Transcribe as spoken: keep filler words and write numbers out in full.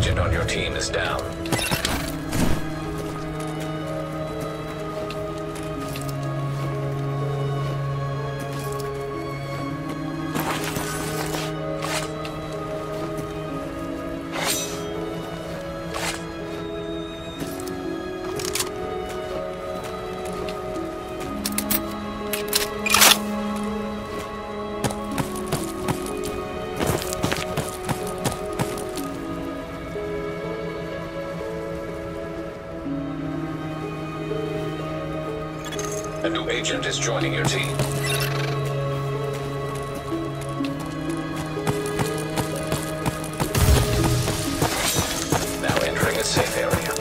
agent on your team is down. A new agent is joining your team. Now entering a safe area.